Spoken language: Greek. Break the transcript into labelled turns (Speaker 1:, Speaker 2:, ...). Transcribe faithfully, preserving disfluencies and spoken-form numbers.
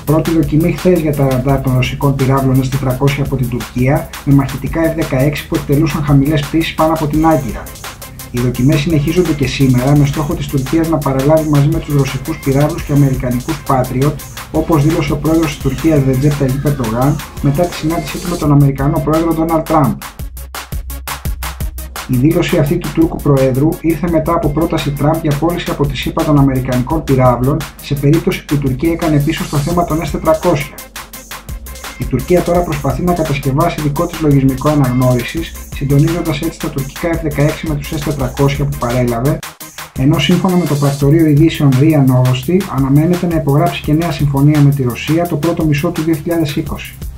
Speaker 1: Πρώτη δοκιμή χθες για τα ραντάρ των ρωσικών πυράβλων ες τετρακόσια από την Τουρκία με μαχητικά εφ δεκαέξι που εκτελούσαν χαμηλές πτήσεις πάνω από την Άγκυρα. Οι δοκιμές συνεχίζονται και σήμερα με στόχο της Τουρκίας να παραλάβει μαζί με τους ρωσικούς πυράβλους και αμερικανικούς Patriot, όπως δήλωσε ο πρόεδρος της Τουρκίας Recep Tayyip Erdogan μετά τη συνάντησή του με τον Αμερικανό πρόεδρο Donald Trump. Η δήλωση αυτή του Τούρκου Προέδρου ήρθε μετά από πρόταση Τραμπ για πώληση από τη ΣΥΠΑ των Αμερικανικών πυράβλων σε περίπτωση που η Τουρκία έκανε πίσω στο θέμα των ες τετρακόσια. Η Τουρκία τώρα προσπαθεί να κατασκευάσει δικό της λογισμικό αναγνώρισης, συντονίζοντας έτσι τα τουρκικά εφ δεκαέξι με τους ες τετρακόσια που παρέλαβε, ενώ σύμφωνα με το πρακτορείο ειδήσεων ρία Novosti αναμένεται να υπογράψει και νέα συμφωνία με τη Ρωσία το πρώτο μισό του δύο χιλιάδες είκοσι.